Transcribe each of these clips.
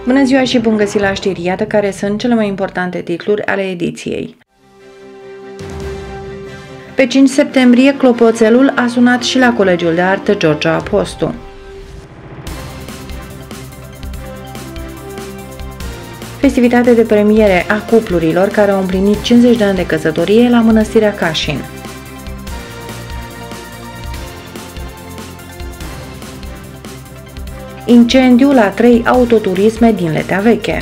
Bună ziua și bun găsit la știri, iată care sunt cele mai importante titluri ale ediției. Pe 5 septembrie, clopoțelul a sunat și la Colegiul de Artă George Apostu. Festivitate de premiere a cuplurilor care au împlinit 50 de ani de căsătorie la Mănăstirea Cașin. Incendiu la 3 autoturisme din Letea Veche.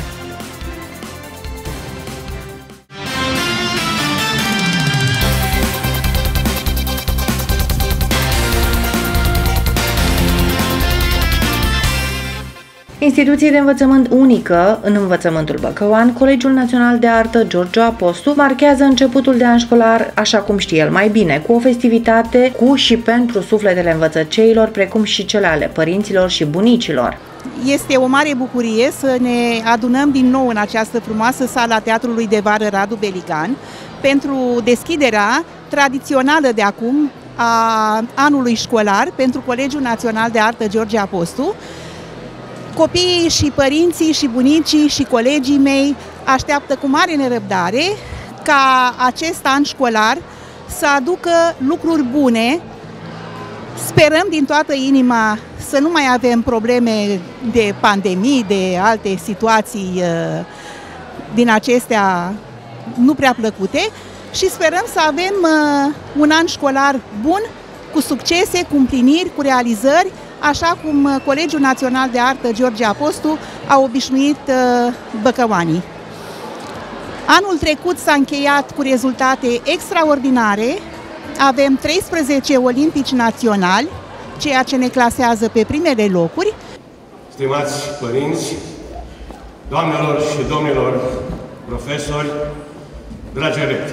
Instituție de învățământ unică în învățământul Băcăuan, Colegiul Național de Artă George Apostu marchează începutul de an școlar așa cum știe el mai bine, cu o festivitate cu și pentru sufletele învățăceilor, precum și cele ale părinților și bunicilor. Este o mare bucurie să ne adunăm din nou în această frumoasă sală a Teatrului de Vară Radu Beligan pentru deschiderea tradițională de acum a anului școlar pentru Colegiul Național de Artă George Apostu. Copiii și părinții și bunicii și colegii mei așteaptă cu mare nerăbdare ca acest an școlar să aducă lucruri bune. Sperăm din toată inima să nu mai avem probleme de pandemii, de alte situații din acestea nu prea plăcute și sperăm să avem un an școlar bun, cu succese, cu împliniri, cu realizări, așa cum Colegiul Național de Artă George Apostu a obișnuit băcăuanii. Anul trecut s-a încheiat cu rezultate extraordinare. Avem 13 olimpici naționali, ceea ce ne clasează pe primele locuri. Stimați părinți, doamnelor și domnilor profesori, dragi elevi,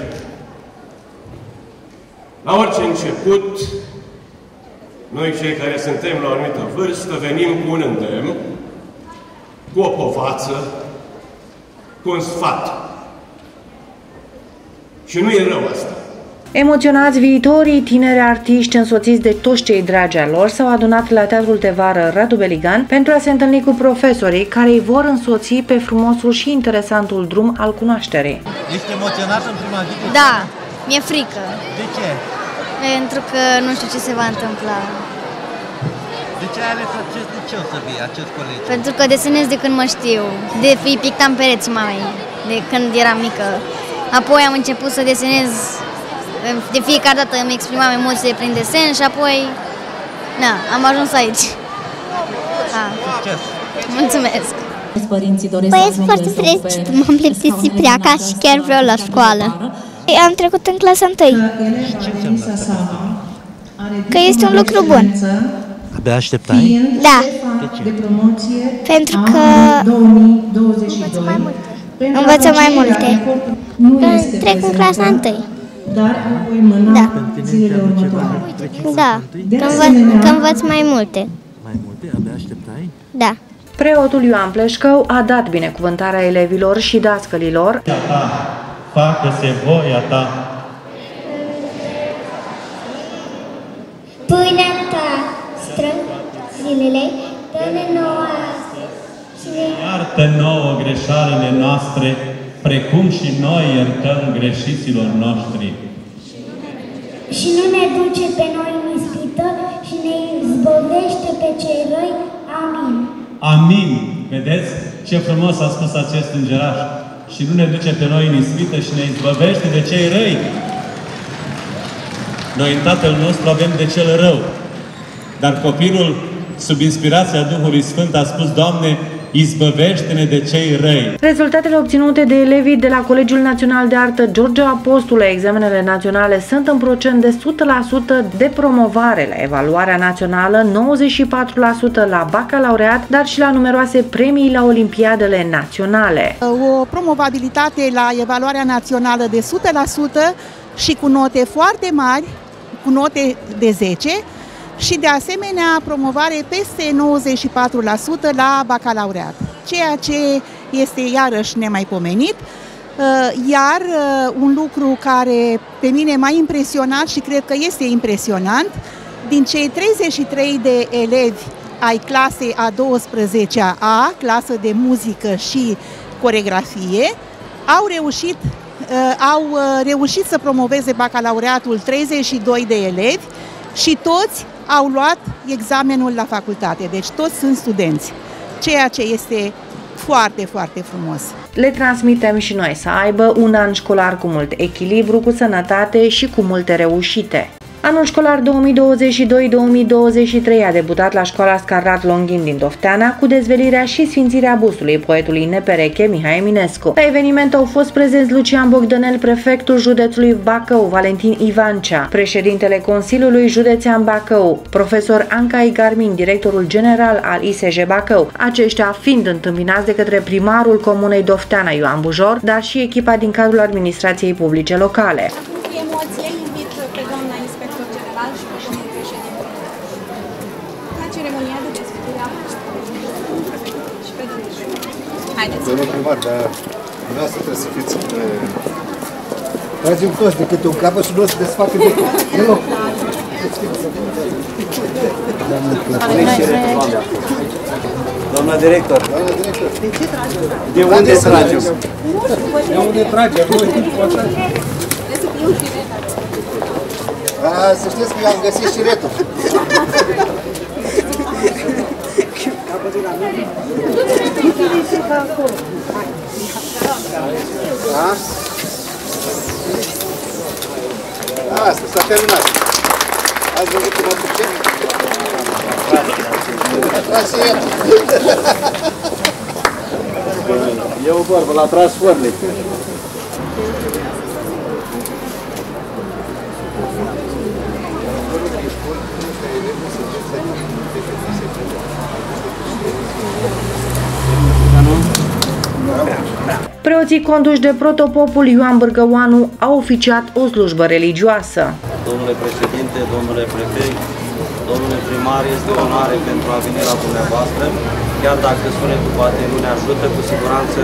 la orice început, noi cei care suntem la o anumită vârstă venim cu un îndemn, cu o povață, cu un sfat. Și nu e rău asta. Emoționați, viitorii tineri artiști însoțiți de toți cei dragi al lor s-au adunat la Teatrul de Vară Radu Beligan pentru a se întâlni cu profesorii care îi vor însoți pe frumosul și interesantul drum al cunoașterii. Ești emoționat în prima zi? Da, mi-e frică. De ce? Pentru că nu știu ce se va întâmpla. De ce ai ales acest liceu să vii, acest colegiu? Pentru că desenez de când mă știu. De fi pictam pereți mai de când eram mică. Apoi am început să desenez. De fiecare dată îmi exprimam emoțiile prin desen și apoi am ajuns aici. Succes! Mulțumesc! Păi sunt foarte fericit, m-am plictisit prea ca și chiar vreau la școală. Am trecut în clasa 1. Că este un lucru bun. Abia așteptai? Da. De ce? Pentru că învățăm mai multe. Trec în clasa 1. Da. Da. Că învăț mai multe. Mai multe? Abia așteptai? Da. Preotul Ioan Pleșcău a dat binecuvântarea elevilor și dascălilor. Facă-se voia ta. Pâinea ta, zilele, dă-ne nouă astăzi. Iartă nouă greșalile noastre, precum și noi iertăm greșiților noștri. Și nu ne duce pe noi în ispită și ne izbăvește pe cei răi. Amin. Amin. Vedeți ce frumos a spus acest îngeraș. Și nu ne duce pe noi în ispită și ne izbăvește de cei răi. Noi în Tatăl nostru avem de cel rău. Dar copilul, sub inspirația Duhului Sfânt, a spus: Doamne, izbăvește-ne de cei răi. Rezultatele obținute de elevii de la Colegiul Național de Artă George Apostu la examenele naționale sunt în procent de 100% de promovare la evaluarea națională, 94% la bacalaureat, dar și la numeroase premii la olimpiadele naționale. O promovabilitate la evaluarea națională de 100% și cu note foarte mari, cu note de 10, și de asemenea promovare peste 94% la bacalaureat, ceea ce este iarăși nemaipomenit. Iar un lucru care pe mine m-a impresionat și cred că este impresionant, din cei 33 de elevi ai clasei a 12-a, clasă de muzică și coreografie, au reușit să promoveze bacalaureatul 32 de elevi și toți au luat examenul la facultate, deci toți sunt studenți, ceea ce este foarte, foarte frumos. Le transmitem și noi să aibă un an școlar cu mult echilibru, cu sănătate și cu multe reușite. Anul școlar 2022-2023 a debutat la școala Scarlat Longin din Dofteana cu dezvelirea și sfințirea bustului poetului nepereche Mihai Eminescu. La eveniment au fost prezenți Lucian Bogdanel, prefectul județului Bacău, Valentin Ivancea, președintele Consiliului Județean Bacău, profesor Anca Igarmin, directorul general al ISJ Bacău, aceștia fiind întâmpinați de către primarul comunei Dofteana, Ioan Bujor, dar și echipa din cadrul administrației publice locale. Emoție, invit pe doamna inspector general și pe domnul președinte la ceremonia de deschidere a și pe domnul președinte. Haideți! Domnul primar, dar dumneavoastră trebuie să fiți... Tragem toți de câte un capăt și nu o să desfacă deloc. Doamna director, de unde tragem? De unde tragem? Să știți că i-am găsit și retul. Asta s-a terminat. Ați văzut cum o duce? E o vorbă, l-a tras fornic. Preoții conduși de protopopul Ioan Bârgăoanu au oficiat o slujbă religioasă. Domnule președinte, domnule prefect, domnule primar, este o onoare pentru a veni la dumneavoastră. Chiar dacă sunetul poate nu ne ajută, cu siguranță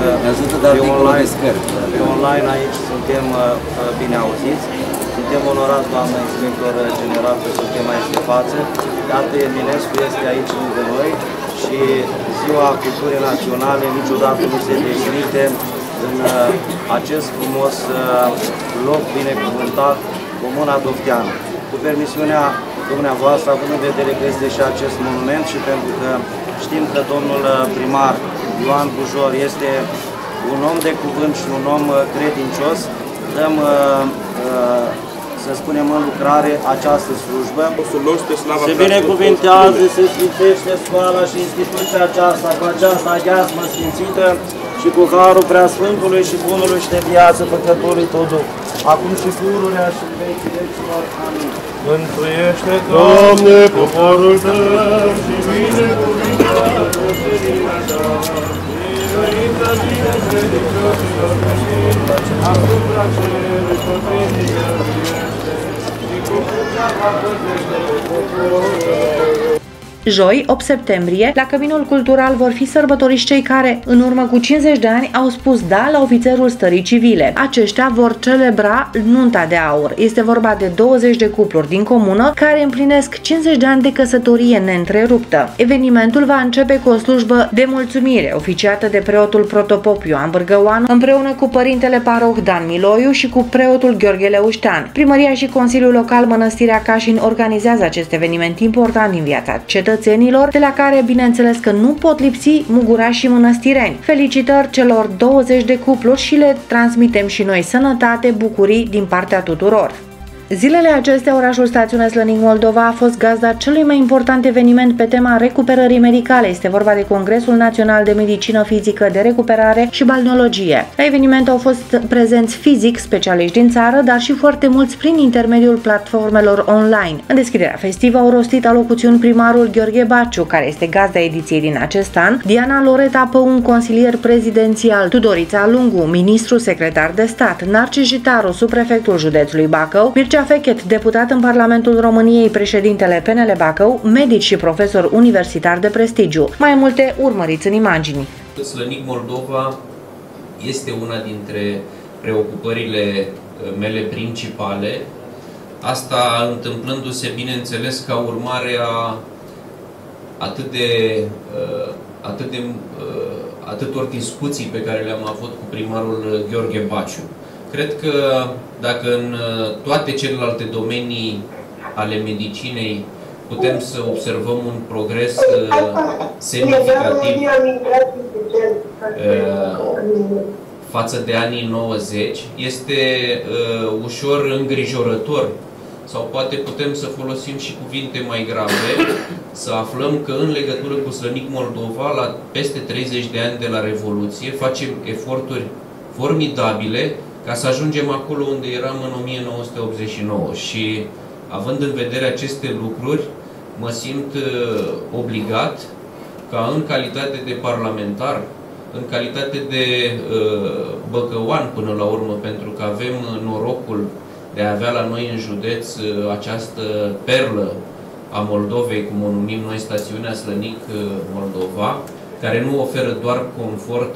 pe online aici suntem bine auziți. Suntem onorați, doamnă inspector general, că suntem aici de față. Iată, Eminescu este aici lângă noi și Ziua Culturii Naționale niciodată nu se desmite în acest frumos loc binecuvântat, Comuna Dofteana. Cu permisiunea dumneavoastră, având în vedere că este și acest monument și pentru că știm că domnul primar Ioan Bujor este un om de cuvânt și un om credincios, dăm, să spunem, în lucrare această slujbă. Se binecuvintează, se sfințește școala și instituția aceasta cu această aghiazmă sfințită și cu harul Preasfântului și Bunului și de viață Făcătorului Tău Duh, acum și pururea și în vecii vecilor. Amin. Mântuiește, Doamne, poporul Tău și binecuvintează ședința Ta, miluință Tine credincioșilor creștini, asupra celui pătrâni dăruiește și cu crucea ta păzește poporul Tău. Joi, 8 septembrie, la Căminul Cultural vor fi sărbătoriți cei care, în urmă cu 50 de ani, au spus da la ofițerul stării civile. Aceștia vor celebra nunta de aur. Este vorba de 20 de cupluri din comună care împlinesc 50 de ani de căsătorie neîntreruptă. Evenimentul va începe cu o slujbă de mulțumire oficiată de preotul protopop Ioan Bârgăoanu împreună cu părintele paroh Dan Miloiu și cu preotul Gheorghe Leuștean. Primăria și Consiliul Local Mănăstirea Cașin organizează acest eveniment important din viața cetățenilor, de la care bineînțeles că nu pot lipsi mugurași și mănăstireni. Felicitări celor 20 de cupluri și le transmitem și noi sănătate, bucurii din partea tuturor. Zilele acestea, orașul Stațiune Slănic Moldova a fost gazda celui mai important eveniment pe tema recuperării medicale. Este vorba de Congresul Național de Medicină Fizică de Recuperare și Balneologie. La eveniment au fost prezenți fizic specialiști din țară, dar și foarte mulți prin intermediul platformelor online. În deschiderea festivă au rostit alocuțiuni primarul Gheorghe Baciu, care este gazda ediției din acest an, Diana Loreta Păun, consilier prezidențial, Tudorița Lungu, ministru secretar de stat, Narcis Jitaru, subprefectul județului Bacău, Mircea Fechet, deputat în Parlamentul României, președintele PNL Bacău, medici și profesori universitari de prestigiu. Mai multe urmăriți în imagini. Slănic Moldova este una dintre preocupările mele principale. Asta întâmplându-se, bineînțeles, ca urmare a atâtor discuții pe care le-am avut cu primarul Gheorghe Baciu. Cred că dacă în toate celelalte domenii ale medicinei putem să observăm un progres semnificativ față de anii 90, este ușor îngrijorător, sau poate putem să folosim și cuvinte mai grave, să aflăm că în legătură cu Slănic Moldova, la peste 30 de ani de la Revoluție, facem eforturi formidabile ca să ajungem acolo unde eram în 1989. Și având în vedere aceste lucruri, mă simt obligat ca în calitate de parlamentar, în calitate de băcăuan până la urmă, pentru că avem norocul de a avea la noi în județ această perlă a Moldovei, cum o numim noi, stațiunea Slănic Moldova, care nu oferă doar confort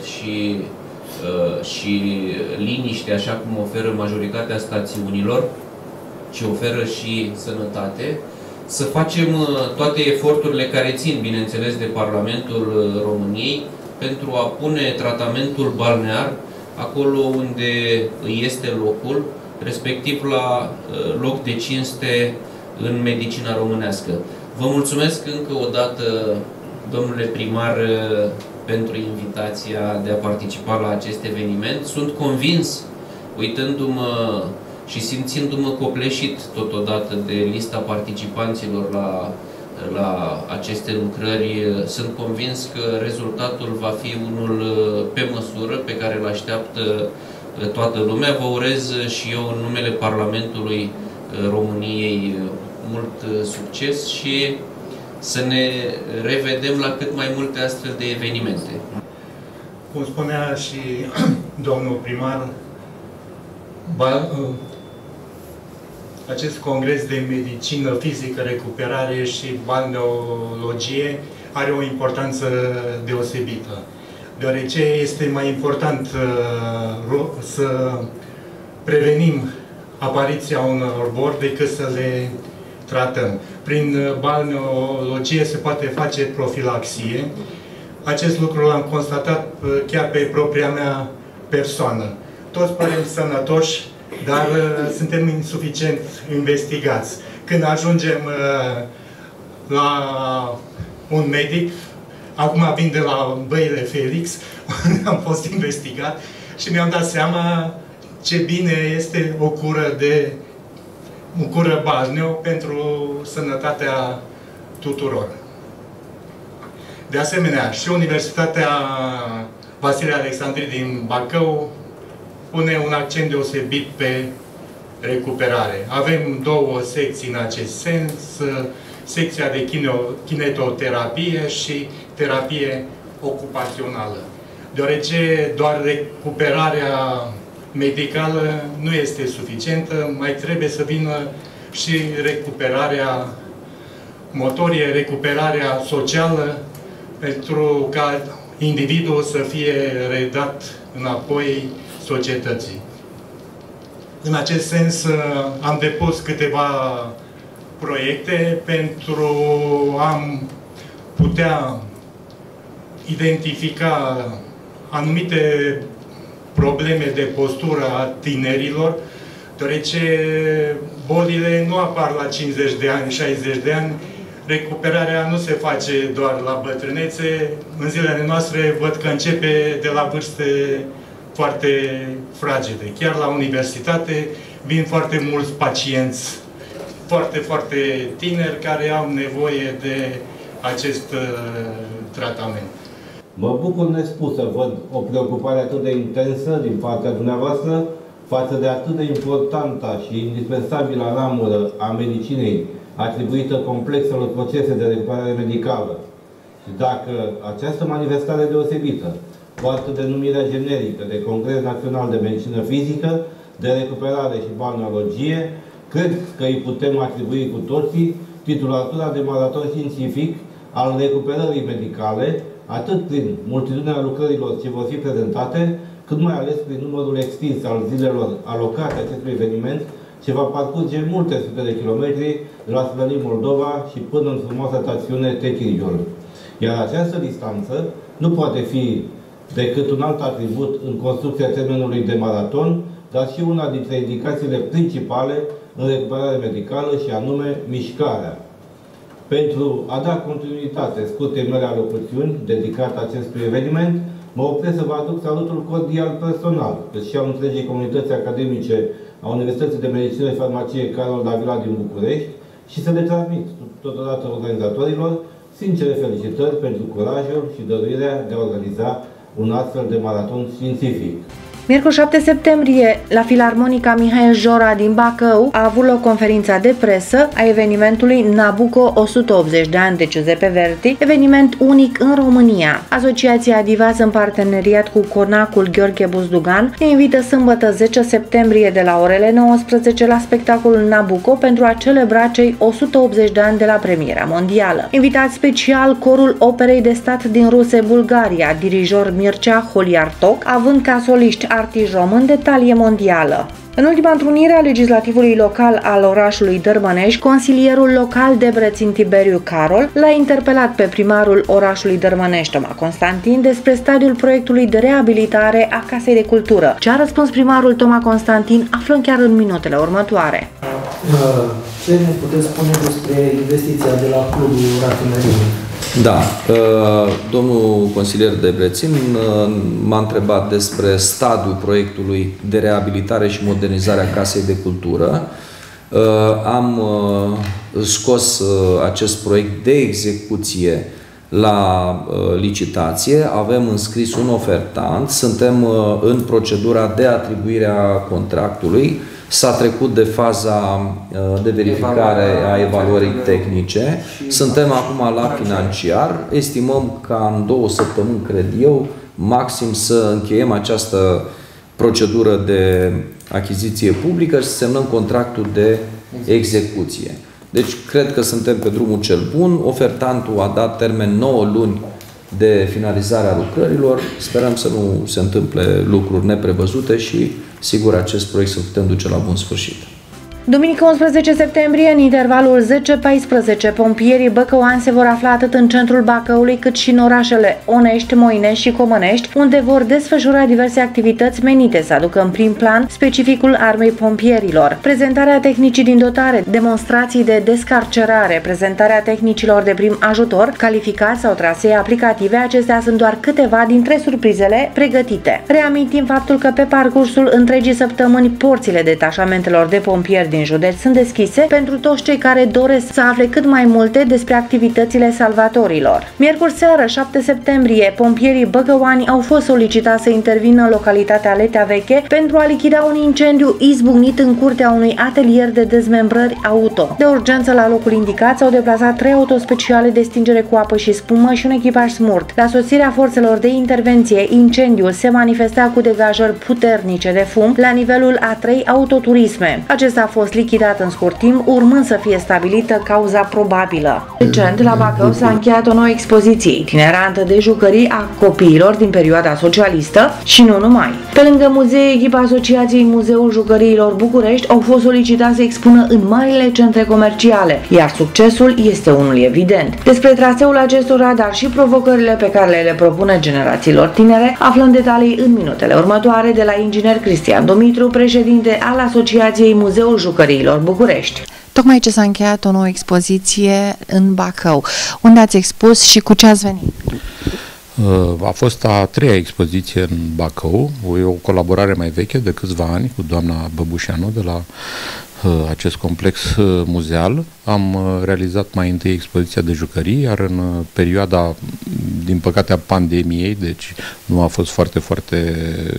și liniște, așa cum oferă majoritatea stațiunilor, ci oferă și sănătate. Să facem toate eforturile care țin, bineînțeles, de Parlamentul României pentru a pune tratamentul balnear acolo unde îi este locul, respectiv la loc de cinste în medicina românească. Vă mulțumesc încă o dată, domnule primar, pentru invitația de a participa la acest eveniment. Sunt convins, uitându-mă și simțindu-mă copleșit totodată de lista participanților la aceste lucrări, sunt convins că rezultatul va fi unul pe măsură, pe care îl așteaptă toată lumea. Vă urez și eu în numele Parlamentului României mult succes și să ne revedem la cât mai multe astfel de evenimente. Cum spunea și domnul primar, acest congres de medicină fizică, recuperare și balneologie are o importanță deosebită, deoarece este mai important să prevenim apariția unor boli decât să le tratăm. Prin balneologie se poate face profilaxie. Acest lucru l-am constatat chiar pe propria mea persoană. Toți părem sănătoși, dar suntem insuficient investigați. Când ajungem la un medic, acum vin de la Băile Felix, unde am fost investigat și mi-am dat seama ce bine este o cură balneo pentru sănătatea tuturor. De asemenea, și Universitatea Vasile Alexandri din Bacău pune un accent deosebit pe recuperare. Avem două secții în acest sens, secția de kinetoterapie și terapie ocupațională. Deoarece doar recuperarea medicală nu este suficientă, mai trebuie să vină și recuperarea motorie, recuperarea socială, pentru ca individul să fie redat înapoi societății. În acest sens am depus câteva proiecte pentru a putea identifica anumite probleme de postură a tinerilor, deoarece bolile nu apar la 50 de ani, 60 de ani, recuperarea nu se face doar la bătrânețe. În zilele noastre văd că începe de la vârste foarte fragede. Chiar la universitate vin foarte mulți pacienți foarte, foarte tineri care au nevoie de acest tratament. Mă bucur nespus să văd o preocupare atât de intensă din partea dumneavoastră față de atât de importanta și indispensabilă ramură a medicinei atribuită complexelor procese de recuperare medicală. Și dacă această manifestare deosebită poartă denumirea generică de Congres Național de Medicină Fizică, de Recuperare și Balneologie, cred că îi putem atribui cu toții titulatura de maraton științific al recuperării medicale, atât prin multitudinea lucrărilor ce vor fi prezentate, cât mai ales prin numărul extins al zilelor alocate acestui eveniment, ce va parcurge multe sute de kilometri de la Slănic Moldova și până în frumoasa stațiune Techirigiol. Iar această distanță nu poate fi decât un alt atribut în construcția termenului de maraton, dar și una dintre indicațiile principale în recuperare medicală și anume mișcarea. Pentru a da continuitate scurtei mele alocuțiuni dedicate acestui eveniment, mă opresc să vă aduc salutul cordial personal, cât și al întregii comunități academice a Universității de Medicină și Farmacie Carol Davila din București și să le transmit totodată organizatorilor sincere felicitări pentru curajul și dăruirea de a organiza un astfel de maraton științific. Miercuri 7 septembrie, la Filarmonica Mihail Jora din Bacău a avut loc conferința de presă a evenimentului Nabucco 180 de ani de Giuseppe Verdi, eveniment unic în România. Asociația Adivaz, în parteneriat cu Conacul Gheorghe Buzdugan, ne invită sâmbătă 10 septembrie de la orele 19 la spectacolul Nabucco pentru a celebra cei 180 de ani de la premiera mondială. Invitat special Corul Operei de Stat din Ruse, Bulgaria, dirijor Mircea Holiartoc, având ca soliști artiști români de talie mondială. În ultima întrunire a legislativului local al orașului Dărmănești, consilierul local Debrețin Tiberiu Carol l-a interpelat pe primarul orașului Dărmănești, Toma Constantin, despre stadiul proiectului de reabilitare a Casei de Cultură. Ce a răspuns primarul Toma Constantin aflăm chiar în minutele următoare. Ce ne puteți spune despre investiția de la Clubul Rafineriei? Da, domnul consilier Debrețin m-a întrebat despre stadiul proiectului de reabilitare și modernizare a Casei de Cultură. Am scos acest proiect de execuție la licitație, avem înscris un ofertant, suntem în procedura de atribuire a contractului. S-a trecut de faza de verificare a evaluării tehnice. Suntem acum la financiar. Estimăm ca în 2 săptămâni, cred eu, maxim să încheiem această procedură de achiziție publică și să semnăm contractul de execuție. Deci, cred că suntem pe drumul cel bun. Ofertantul a dat termen 9 luni de finalizare a lucrărilor. Sperăm să nu se întâmple lucruri neprevăzute și, sigur, acest proiect să putem duce la bun sfârșit. Duminică 11 septembrie, în intervalul 10-14, pompierii băcăuani se vor afla atât în centrul Bacăului, cât și în orașele Onești, Moinești și Comănești, unde vor desfășura diverse activități menite să aducă în prim plan specificul armei pompierilor. Prezentarea tehnicii din dotare, demonstrații de descarcerare, prezentarea tehnicilor de prim ajutor, calificați sau trasee aplicative, acestea sunt doar câteva dintre surprizele pregătite. Reamintim faptul că pe parcursul întregii săptămâni, porțile detașamentelor de pompieri din județ sunt deschise pentru toți cei care doresc să afle cât mai multe despre activitățile salvatorilor. Miercuri seară, 7 septembrie, pompierii băgăuani au fost solicitați să intervină în localitatea Letea Veche pentru a lichida un incendiu izbucnit în curtea unui atelier de dezmembrări auto. De urgență, la locul indicat s-au deplasat 3 autospeciale de stingere cu apă și spumă și un echipaj smurt. La sosirea forțelor de intervenție, incendiul se manifesta cu degajări puternice de fum la nivelul a 3 autoturisme. Acesta a fost lichidat în scurt timp, urmând să fie stabilită cauza probabilă. Recent, la Bacău s-a încheiat o nouă expoziție itinerantă de jucării a copiilor din perioada socialistă și nu numai. Pe lângă muzee, echipa Asociației Muzeul Jucăriilor București au fost solicitați să expună în marile centre comerciale, iar succesul este unul evident. Despre traseul acestora, dar și provocările pe care le propune generațiilor tinere, aflăm detalii în minutele următoare de la inginer Cristian Dumitru, președinte al Asociației Muzeul Jucăriilor București. Tocmai ce s-a încheiat o nouă expoziție în Bacău. Unde ați expus și cu ce ați venit? A fost a 3-a expoziție în Bacău, o colaborare mai veche de câțiva ani cu doamna Băbușeanu de la acest complex muzeal. Am realizat mai întâi expoziția de jucării, iar în perioada, din păcate, a pandemiei, deci nu a fost foarte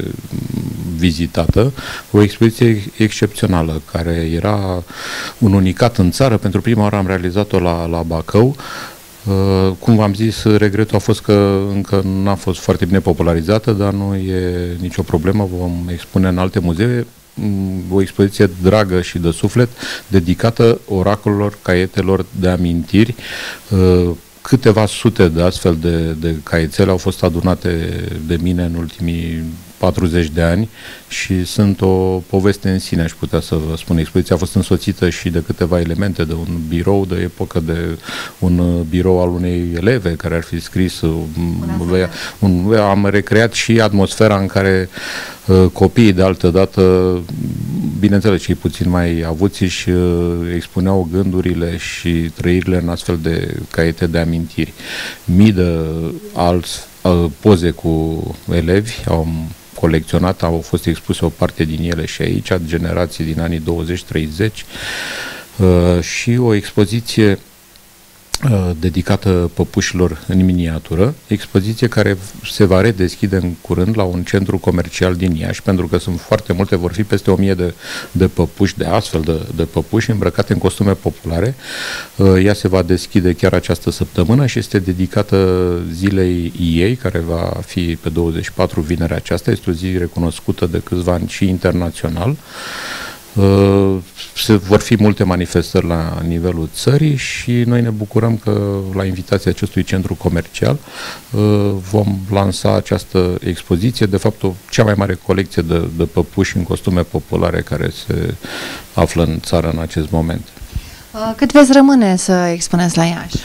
vizitată, o expoziție excepțională, care era un unicat în țară. Pentru prima oară am realizat-o la Bacău. Cum v-am zis, regretul a fost că încă n-a fost foarte bine popularizată, dar nu e nicio problemă, vom expune în alte muzee. O expoziție dragă și de suflet, dedicată oracolelor, caietelor de amintiri, câteva sute de astfel de caiețele au fost adunate de mine în ultimii 40 de ani și sunt o poveste în sine, aș putea să vă spun. Expoziția a fost însoțită și de câteva elemente, de un birou de epocă, de un birou al unei eleve care ar fi scris, am recreat și atmosfera în care copiii de altă dată, bineînțeles cei puțin mai avuți, și expuneau gândurile și trăirile în astfel de caiete de amintiri. Mii de alți poze cu elevi au colecționat, au fost expuse o parte din ele și aici, generații din anii 20-30, și o expoziție dedicată păpușilor în miniatură, expoziție care se va redeschide în curând la un centru comercial din Iași, pentru că sunt foarte multe, vor fi peste 1000 de păpuși, de astfel de păpuși îmbrăcate în costume populare. Ea se va deschide chiar această săptămână și este dedicată zilei ei, care va fi pe 24 vinerea aceasta. Este o zi recunoscută de câțiva ani și internațional. Vor fi multe manifestări la nivelul țării și noi ne bucurăm că la invitația acestui centru comercial vom lansa această expoziție, de fapt cea mai mare colecție de păpuși în costume populare care se află în țară în acest moment. Cât veți rămâne să expuneți la Iași?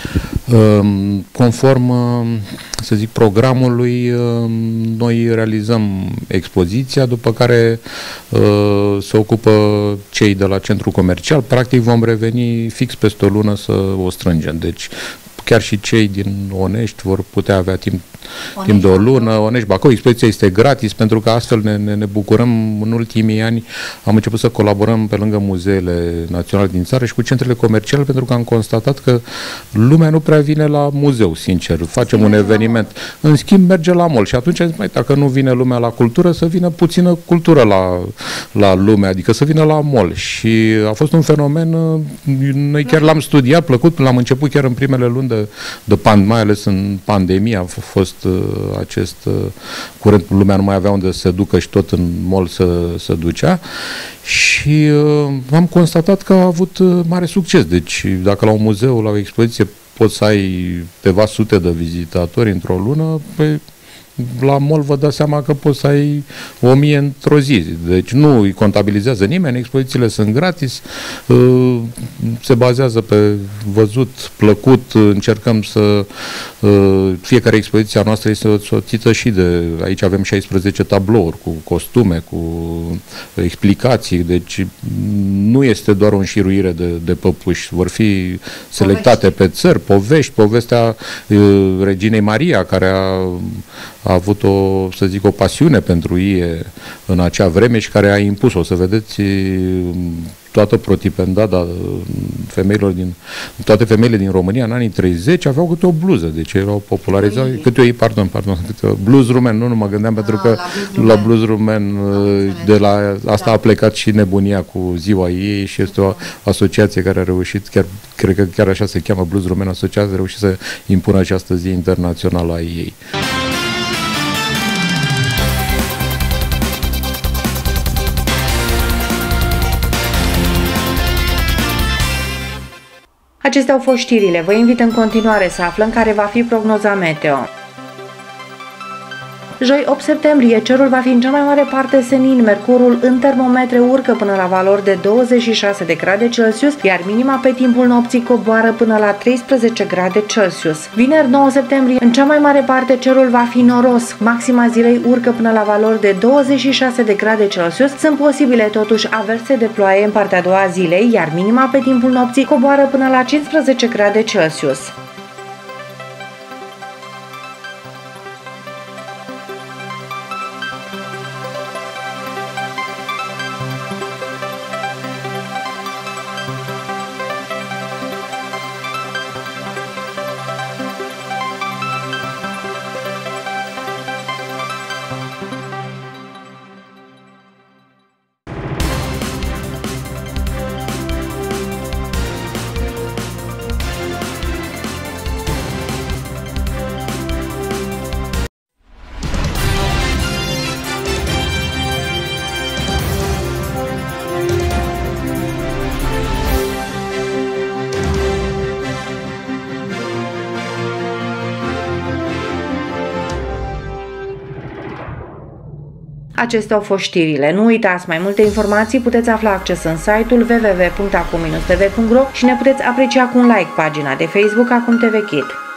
Conform, să zic, programului, noi realizăm expoziția, după care se ocupă cei de la centru comercial. Practic vom reveni fix peste o lună să o strângem. Deci chiar și cei din Onești vor putea avea timp de o lună. Onești, Bacău, expoziția este gratis, pentru că astfel ne bucurăm. În ultimii ani am început să colaborăm pe lângă muzeele naționale din țară și cu centrele comerciale, pentru că am constatat că lumea nu prea vine la muzeu, sincer. Facem un eveniment, în schimb merge la mall și atunci zic, dacă nu vine lumea la cultură, să vină puțină cultură la lume, adică să vină la mall. Și a fost un fenomen, noi chiar l-am studiat, plăcut, l-am început chiar în primele luni mai ales în pandemie a fost acest curent, lumea nu mai avea unde să se ducă și tot în mall se ducea și am constatat că a avut mare succes. Deci dacă la un muzeu, la o expoziție poți să ai câteva sute de vizitatori într-o lună, la mall vă dați seama că poți să ai 1000 într-o zi. Deci nu îi contabilizează nimeni, expozițiile sunt gratis, se bazează pe văzut, plăcut, încercăm să... Fiecare expoziție a noastră este însoțită și de... Aici avem 16 tablouri cu costume, cu explicații, deci nu este doar o înșiruire de păpuși, vor fi selectate pe țări, povestea Reginei Maria, care a avut să zic, o pasiune pentru ie în acea vreme și care a impus, o să vedeți, toată protipendada femeilor toate femeile din România în anii 30 aveau câte o bluză, deci erau popularizate, bluz rumen, nu mă gândeam, pentru că la bluz rumen, de la asta a plecat și nebunia cu ziua ei și este o asociație care a reușit, cred că chiar așa se cheamă, Bluz Rumen, asociație, a reușit să impună această zi internațională a ei. Acestea au fost știrile. Vă invit în continuare să aflăm care va fi prognoza meteo. Joi 8 septembrie, cerul va fi în cea mai mare parte senin, mercurul în termometre urcă până la valori de 26 de grade Celsius, iar minima pe timpul nopții coboară până la 13 grade Celsius. Vineri 9 septembrie, în cea mai mare parte cerul va fi noros, maxima zilei urcă până la valori de 26 de grade Celsius, sunt posibile totuși averse de ploaie în partea a doua zilei, iar minima pe timpul nopții coboară până la 15 grade Celsius. Acestea au fost știrile. Nu uitați, mai multe informații puteți afla accesând site-ul www.acum-tv.ro și ne puteți aprecia cu un like pagina de Facebook Acum TV Kid.